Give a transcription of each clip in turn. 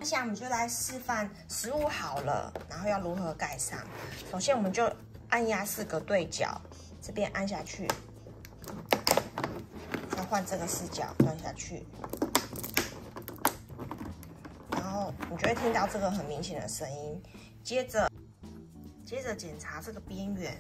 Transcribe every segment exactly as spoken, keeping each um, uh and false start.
接下来我们就来示范食物好了，然后要如何盖上。首先我们就按压四个对角，这边按下去，再换这个视角断下去，然后你就会听到这个很明显的声音。接着，接着检查这个边缘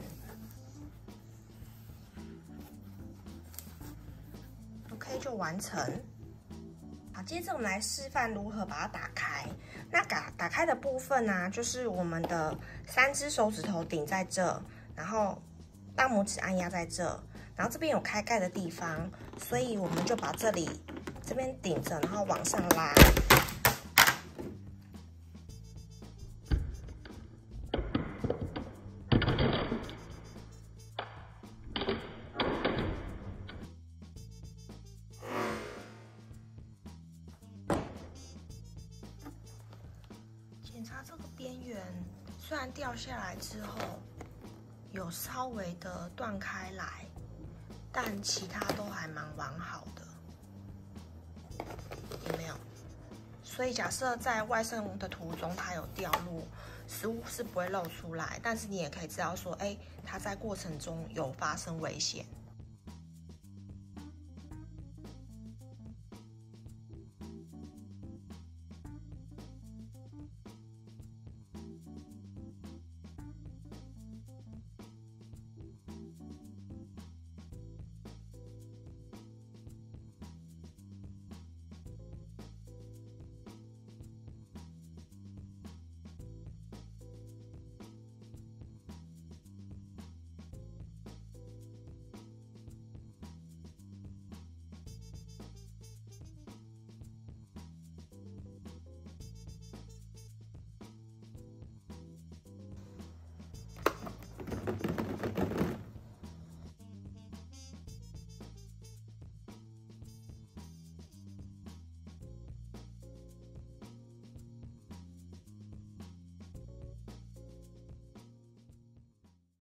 ，OK 就完成。好，接着我们来示范如何把它打开。那打打开的部分呢、啊，就是我们的三只手指头顶在这，然后大拇指按压在这，然后这边有开盖的地方，所以我们就把这里这边顶着，然后往上拉。检查这个边缘，虽然掉下来之后有稍微的断开来，但其他都还蛮完好的，有没有？所以假设在外送的途中它有掉落，食物是不会露出来，但是你也可以知道说，哎，它在过程中有发生危险。